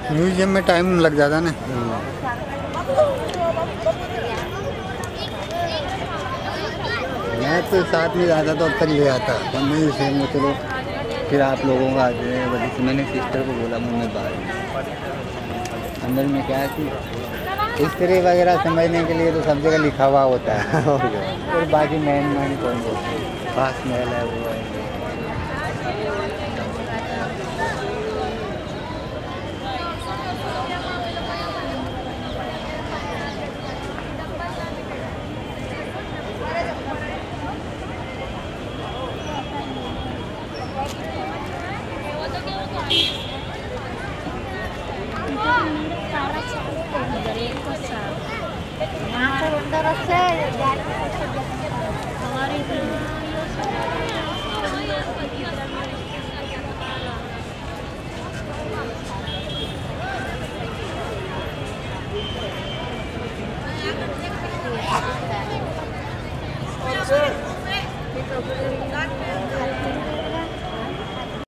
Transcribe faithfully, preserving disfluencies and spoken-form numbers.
Museum में time लग जाता ना। मैं तो साथ में जाता तो अब तक ले आता, तो मैं सेम वो चलो फिर आप लोगों का आ जाए। वजह से मैंने सिस्टर को बोला मुझे बाहर अंदर में क्या है कि हिस्ट्री वगैरह समझने के लिए तो सब जगह लिखा हुआ होता है। और बाकी मैन मैन कौन बोलते हैं, पास महल है वो है। Sir,